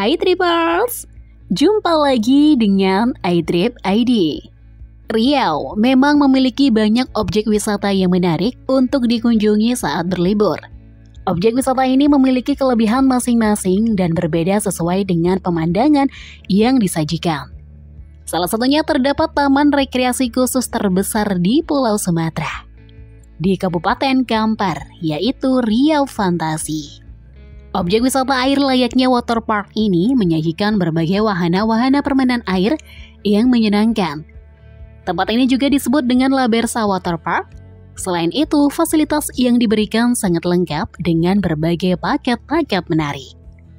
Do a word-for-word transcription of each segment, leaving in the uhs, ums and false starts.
Hai Trippers, jumpa lagi dengan iTrip I D. Riau memang memiliki banyak objek wisata yang menarik untuk dikunjungi saat berlibur. Objek wisata ini memiliki kelebihan masing-masing dan berbeda sesuai dengan pemandangan yang disajikan. Salah satunya terdapat taman rekreasi khusus terbesar di Pulau Sumatera, di Kabupaten Kampar, yaitu Riau Fantasi. Objek wisata air layaknya waterpark ini menyajikan berbagai wahana-wahana permainan air yang menyenangkan. Tempat ini juga disebut dengan Labersa Waterpark. Selain itu, fasilitas yang diberikan sangat lengkap dengan berbagai paket-paket menarik.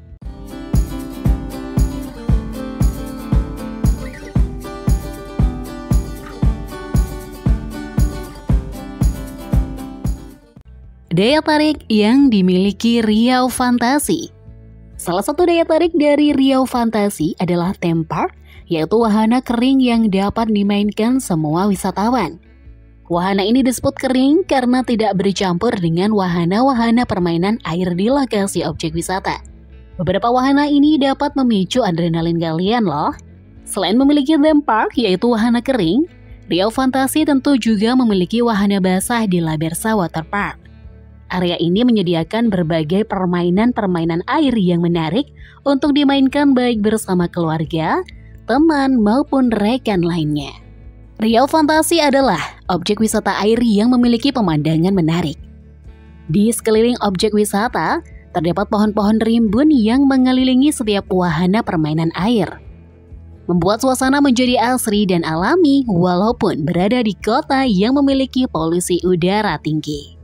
Daya tarik yang dimiliki Riau Fantasi. Salah satu daya tarik dari Riau Fantasi adalah theme park, yaitu wahana kering yang dapat dimainkan semua wisatawan. Wahana ini disebut kering karena tidak bercampur dengan wahana-wahana permainan air di lokasi objek wisata. Beberapa wahana ini dapat memicu adrenalin kalian loh. Selain memiliki theme park yaitu wahana kering, Riau Fantasi tentu juga memiliki wahana basah di Labersa Waterpark. Area ini menyediakan berbagai permainan-permainan air yang menarik untuk dimainkan baik bersama keluarga, teman, maupun rekan lainnya. Riau Fantasi adalah objek wisata air yang memiliki pemandangan menarik. Di sekeliling objek wisata, terdapat pohon-pohon rimbun yang mengelilingi setiap wahana permainan air, membuat suasana menjadi asri dan alami walaupun berada di kota yang memiliki polusi udara tinggi.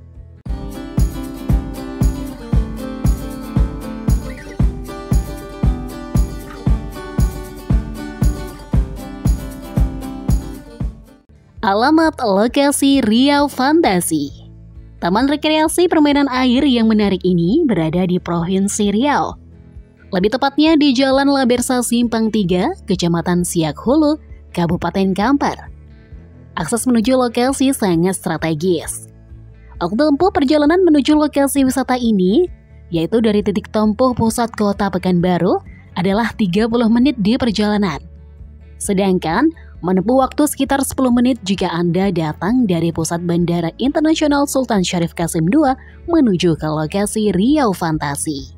Alamat lokasi Riau Fantasi. Taman rekreasi permainan air yang menarik ini berada di Provinsi Riau. Lebih tepatnya di Jalan Labersa Simpang tiga, Kecamatan Siak Hulu, Kabupaten Kampar. Akses menuju lokasi sangat strategis. Waktu tempuh perjalanan menuju lokasi wisata ini, yaitu dari titik tempuh pusat kota Pekanbaru, adalah tiga puluh menit di perjalanan. Sedangkan menempuh waktu sekitar sepuluh menit jika Anda datang dari pusat Bandara Internasional Sultan Syarif Qasim kedua menuju ke lokasi Riau Fantasi.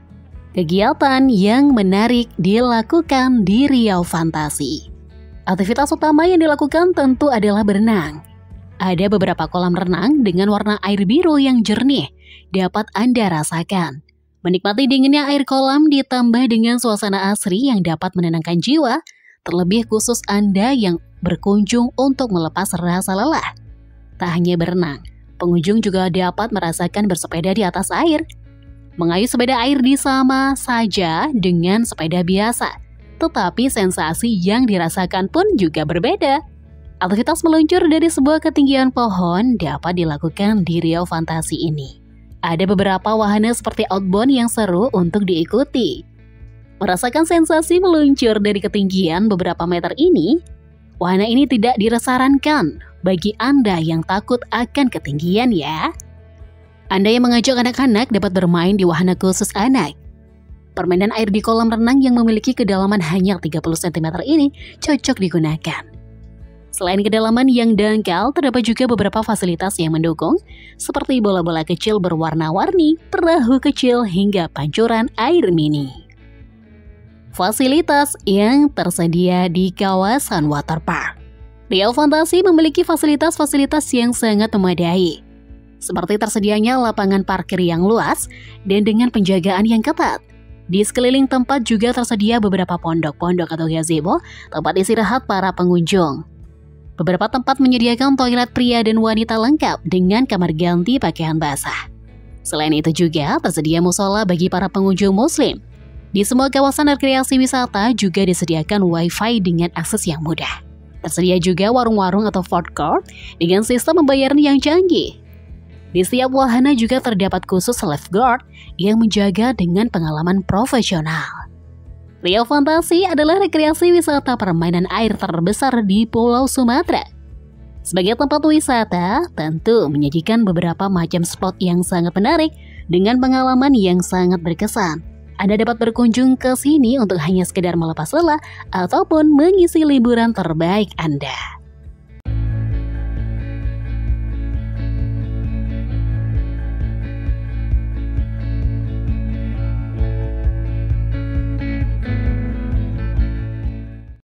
Kegiatan yang menarik dilakukan di Riau Fantasi. Aktivitas utama yang dilakukan tentu adalah berenang. Ada beberapa kolam renang dengan warna air biru yang jernih dapat Anda rasakan. Menikmati dinginnya air kolam ditambah dengan suasana asri yang dapat menenangkan jiwa, terlebih khusus Anda yang berkunjung untuk melepas rasa lelah. Tak hanya berenang, pengunjung juga dapat merasakan bersepeda di atas air. Mengayuh sepeda air di sama saja dengan sepeda biasa, tetapi sensasi yang dirasakan pun juga berbeda. Aktivitas meluncur dari sebuah ketinggian pohon dapat dilakukan di Riau Fantasi ini. Ada beberapa wahana seperti outbound yang seru untuk diikuti. Merasakan sensasi meluncur dari ketinggian beberapa meter ini, wahana ini tidak disarankan bagi Anda yang takut akan ketinggian ya. Anda yang mengajak anak-anak dapat bermain di wahana khusus anak. Permainan air di kolam renang yang memiliki kedalaman hanya tiga puluh sentimeter ini cocok digunakan. Selain kedalaman yang dangkal, terdapat juga beberapa fasilitas yang mendukung, seperti bola-bola kecil berwarna-warni, perahu kecil, hingga pancuran air mini. Fasilitas yang tersedia di kawasan waterpark. Riau Fantasi memiliki fasilitas-fasilitas yang sangat memadai, seperti tersedianya lapangan parkir yang luas dan dengan penjagaan yang ketat. Di sekeliling tempat juga tersedia beberapa pondok-pondok atau gazebo, tempat istirahat para pengunjung. Beberapa tempat menyediakan toilet pria dan wanita lengkap dengan kamar ganti pakaian basah. Selain itu juga tersedia musola bagi para pengunjung muslim. Di semua kawasan rekreasi wisata juga disediakan wifi dengan akses yang mudah. Tersedia juga warung-warung atau food court dengan sistem pembayaran yang canggih. Di setiap wahana juga terdapat khusus lifeguard yang menjaga dengan pengalaman profesional. Riau Fantasi adalah rekreasi wisata permainan air terbesar di Pulau Sumatera. Sebagai tempat wisata, tentu menyajikan beberapa macam spot yang sangat menarik dengan pengalaman yang sangat berkesan. Anda dapat berkunjung ke sini untuk hanya sekedar melepas lelah ataupun mengisi liburan terbaik Anda.